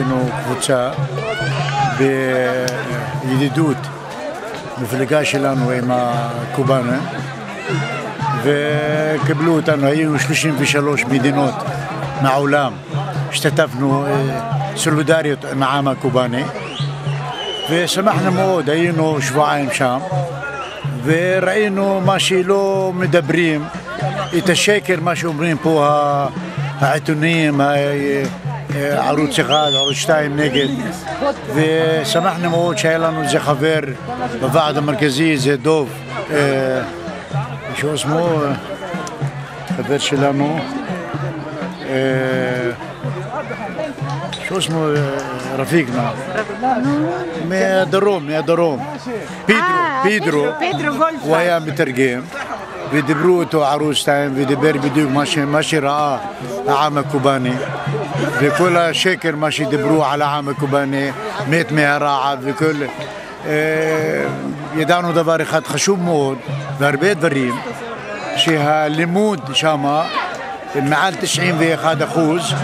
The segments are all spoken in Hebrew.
היינו קבוצה בידידות, מפלגה שלנו עם הקובאנים, וקיבלו אותנו, היינו 33 מדינות מהעולם, השתתפנו סולידריות עם העם הקובאני, ושמחנו מאוד, היינו שבועיים שם, וראינו מה שלא מדברים, את השקר, מה שאומרים פה העיתונים, ערוץ 1, ערוץ 2 נגד, ושמחנו מאוד שהיה לנו איזה חבר בוועד המרכזי, זה דוב, שהוא שמו, חבר שלנו, שהוא שמו רפיק, מהדרום, פידרו, הוא היה מתרגם, ודיברו אותו ערוץ 2 ודיבר בדיוק מה שראה העם הקובאני, וכל השקר מה שדיברו על העם הקובאני, מת מהרעב וכל... ידענו דבר אחד חשוב מאוד, והרבה דברים, שהלימוד שמה, מעל 91%,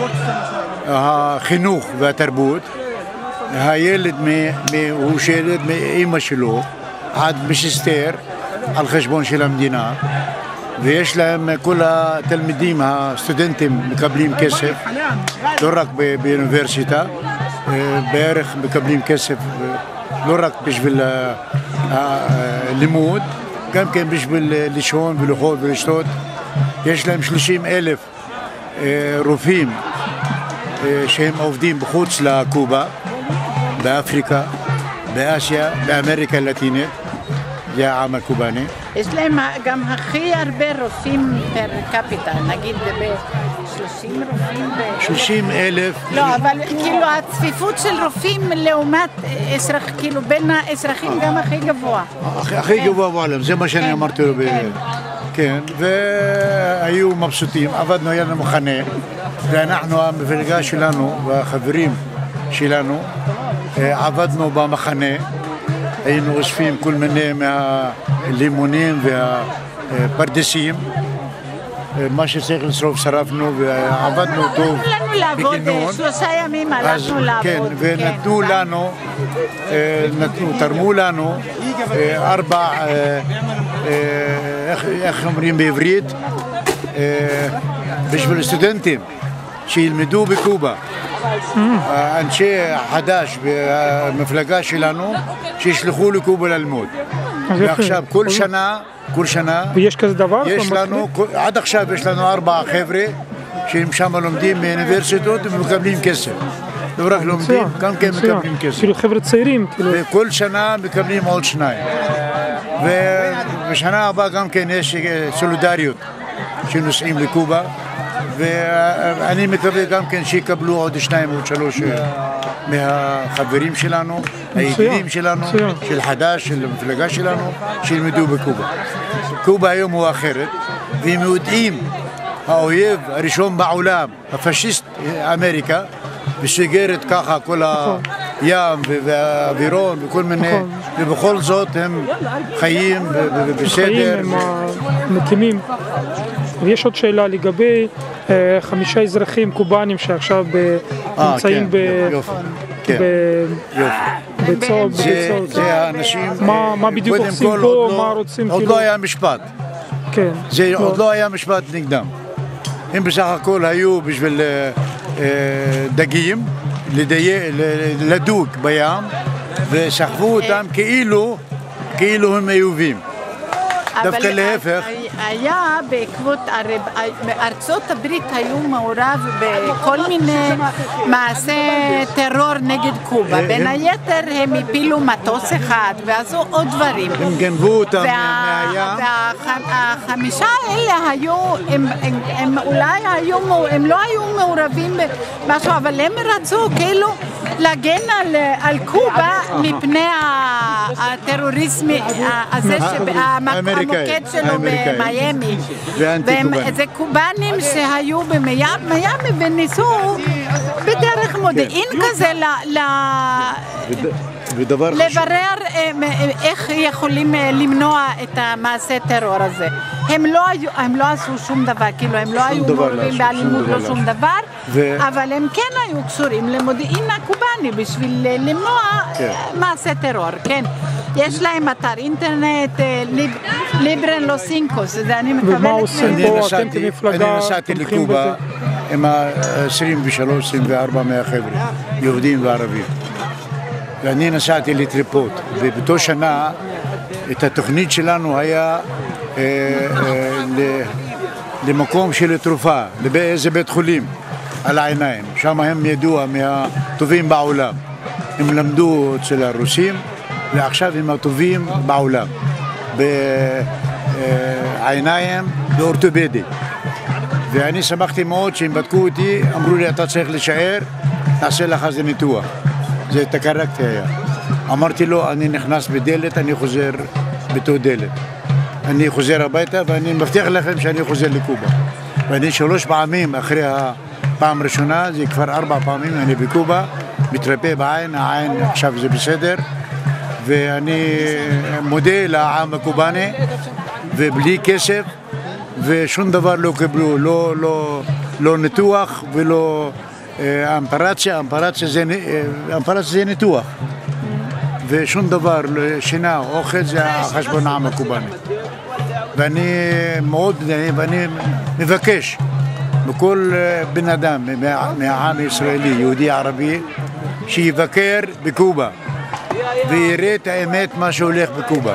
החינוך והתרבות, הילד הוא שילד מאמא שלו, עד משיסטר, על חשבון של המדינה, ויש להם, כל התלמידים, הסטודנטים מקבלים כסף, לא רק באוניברסיטה, בערך מקבלים כסף, לא רק בשביל הלימוד, גם כן בשביל לישון ולאכול ולשתות. יש להם 30,000 רופאים שהם עובדים בחוץ לקובה, באפריקה, באסיה, באמריקה הלטינית, זה העם הקובאני. יש להם גם הכי הרבה רופאים פר קפיטה, נגיד ב-30 רופאים 30,000. לא, אבל כאילו הצפיפות של רופאים לעומת כאילו בין האזרחים גם הכי גבוה. הכי גבוה בעולם, זה מה שאני אמרתי לו. כן, והיו מבסוטים, עבדנו, היה לנו מחנה, ואנחנו, המפלגה שלנו והחברים שלנו, עבדנו במחנה, היינו אוספים כל מיני מהלימונים והפרדסים, מה שצריך לשרוף שרפנו, ועבדנו טוב בכינון. 3 ימים הלכנו לעבוד. כן, ונתנו לנו, תרמו לנו 4, איך אומרים בעברית, בשביל סטודנטים שילמדו בקובה. אנשי חדש במפלגה שלנו שישלחו לקובה ללמוד. ועכשיו כל שנה ויש כזה דבר? יש לנו, עד עכשיו יש לנו 4 חבר'ה שהם שם לומדים באוניברסיטות ומקבלים כסף. לא רק לומדים, גם כן מקבלים כסף. כאילו חבר'ה צעירים. וכל שנה מקבלים עוד 2. ובשנה הבאה גם כן יש סולידריות שנוסעים לקובה, ואני מקווה גם כן שיקבלו עוד 2 או 3 מהחברים שלנו, הידידים שלנו, של חד"ש, של המפלגה שלנו, שילמדו בקובה. קובה היום הוא אחרת, והם יודעים, האויב הראשון בעולם, הפשיסט אמריקה, וסוגרת ככה כל הים והאווירון וכל מיני, ובכל זאת הם חיים בסדר. הם מקימים. ויש עוד שאלה לגבי 5 אזרחים קובאנים שעכשיו נמצאים בצה"ל. זה האנשים, מה בדיוק עושים פה, מה רוצים? עוד לא היה משפט. כן. זה עוד לא היה משפט נגדם. הם בסך הכל היו בשביל דגים, לדוג בים, ושכבו אותם כאילו הם איובים. דווקא להפך. היה בעקבות, ארצות הברית היו מעורב בכל מיני מעשי טרור נגד קובה. בין היתר הם הפילו מטוס אחד ועשו עוד דברים. הם גנבו אותם מהים. וה5 האלה היו, הם אולי היו, הם לא היו מעורבים במשהו, אבל הם רצו כאילו להגן על קובה מפני הטרוריזם הזה, המוקד שלו במיימי. זה קובנים שהיו במיימי וניסו בדרך מודיעין כזה ודבר חשוב. לברר איך יכולים למנוע את המעשה טרור הזה. הם לא עשו שום דבר, כאילו הם לא היו מעורבים באלימות, לא שום דבר, אבל הם כן היו קשורים למודיעין הקובאני בשביל למנוע מעשה טרור, כן. יש להם אתר אינטרנט, ליברן לוס סינקוס, זה אני מקבלת. ומה עושים פה? אתם כמפלגה אני נסעתי לקובה עם 23-24 מהחבר'ה, יהודים וערבים. ואני נסעתי לטריפוט, ובאותו שנה את התוכנית שלנו היה למקום של תרופה, באיזה בית חולים, על העיניים. שם הם ידוע מהטובים בעולם. הם למדו אצל הרוסים, ועכשיו הם הטובים בעולם. בעיניים באורתופדי. ואני שמחתי מאוד שהם בדקו אותי, אמרו לי אתה צריך להישאר, נעשה לך איזה ניתוח. זה תקרקתי היה. אמרתי לו, אני נכנס בדלת, אני חוזר באותו דלת. אני חוזר הביתה ואני מבטיח לכם שאני חוזר לקובה. ואני 3 פעמים אחרי הפעם הראשונה, זה כבר 4 פעמים אני בקובה, מתרפא בעין, העין עכשיו זה בסדר. ואני מודה לעם הקובאני, ובלי כסף, ושום דבר לא קיבלו, לא ניתוח ולא אמפרציה, אמפרציה זה ניתוח. ושום דבר, שינה, אוכל, זה החשבון העם הקובאני. ואני מבקש מכל בן אדם מהעם הישראלי, יהודי ערבי, שיבקר בקובה ויראה את האמת מה שהולך בקובה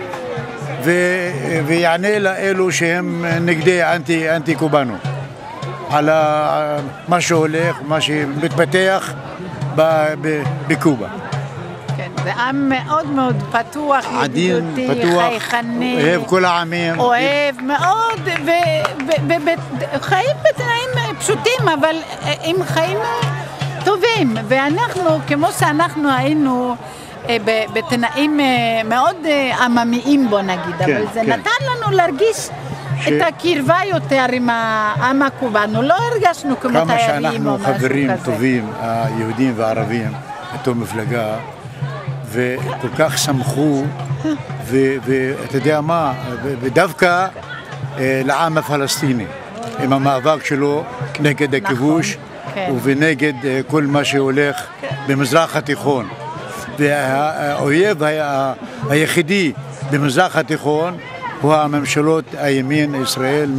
ויענה לאלו שהם נגדי אנטי קובאנו על מה שהולך, מה שמתפתח בקובה. כן, זה עם מאוד מאוד פתוח, ידידותי, חייכני, אוהב כל העמים, אוהב מאוד, חיים בתנאים פשוטים, אבל עם חיים טובים, ואנחנו, כמו שאנחנו היינו בתנאים מאוד עממיים, בוא נגיד, אבל זה נתן לנו להרגיש את הקרבה יותר עם העם הקובאנו, לא הרגשנו כמו תיירים או משהו כזה. כמה שאנחנו חברים טובים, היהודים והערבים, אותו מפלגה, וכל כך שמחו, ואתה יודע מה, ודווקא לעם הפלסטיני, עם המאבק שלו נגד הכיבוש, ונגד כל מה שהולך במזרח התיכון. והאויב היחידי במזרח התיכון הוא הממשלות הימין ישראל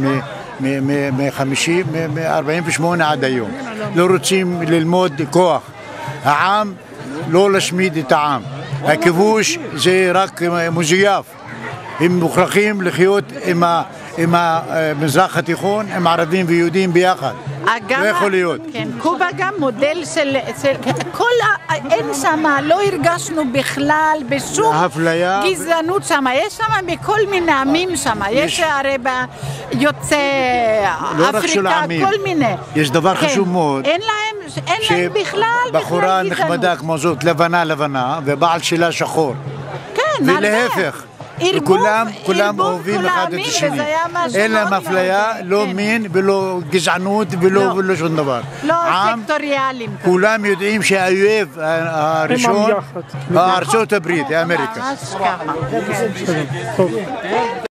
מ-48 עד היום. לא רוצים ללמוד כוח. העם, לא להשמיד את העם. הכיבוש זה רק מזויף. הם מוכרחים לחיות עם המזרח התיכון, עם ערבים ויהודים ביחד. לא יכול להיות. כן, קובה גם מודל של אין שם, לא הרגשנו בכלל בשום גזענות שם. יש שם מכל מיני עמים שם. יש הרי יוצא אפריקה, כל מיני. יש דבר חשוב מאוד. אין להם בכלל בחורה נחמדה כמו זאת, לבנה, ובעל שלה שחור. כן, ולהפך. כולם אוהבים אחד את השני. אין להם אפליה, לא מין ולא גזענות ולא שום דבר. לא סקטוריאליים. כולם יודעים שהאויב הראשון, ארצות הברית, אמריקה. ממש ככה.